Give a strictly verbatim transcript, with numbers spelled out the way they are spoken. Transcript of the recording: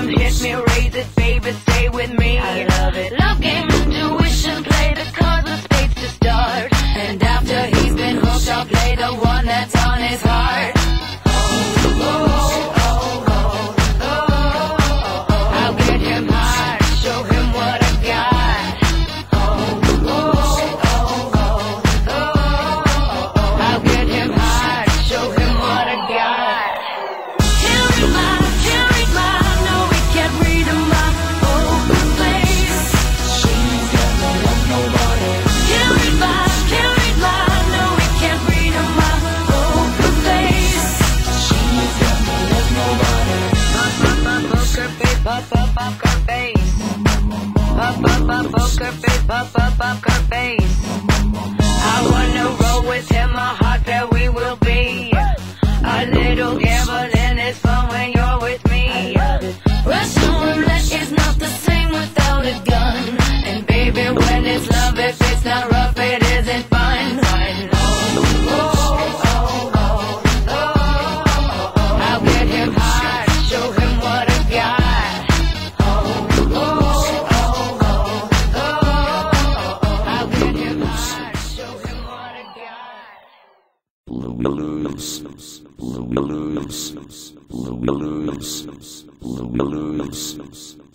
hit me, raise it, baby, stay with me. I love it. Love game, intuition, play the cards with spades to start. And after he's been hooked, I'll play the one that's on his heart. Oh, oh, oh, oh, oh, oh, oh. I'll get him hard, show him what I got. Oh, oh, oh, oh, oh, oh, oh. I'll get him hard, show him what I got. Can't read my, can't read my, no, we can't read my open face. She's got no love, nobody. Can't read my, can't read my, no, we can't read my open face. She's got no love, nobody. Pop, pop, pop, poker face, pop, pop, pop, her face. Pop, pop, pop, poker face, pop, pop, pop, her face. I wanna roll with him, a hot pair we will be. A little gambling is fun when you're with me. Russian roulette is not the same without a gun. And baby, when it's love, if it's not rough, it isn't fun. Oh, oh, oh, oh, oh, oh. I'll get him hard, show him what I got. Oh, oh, oh, oh, oh, oh. I'll get him hard, show him what I got. Blues, blues, blues, blues, blues, blues.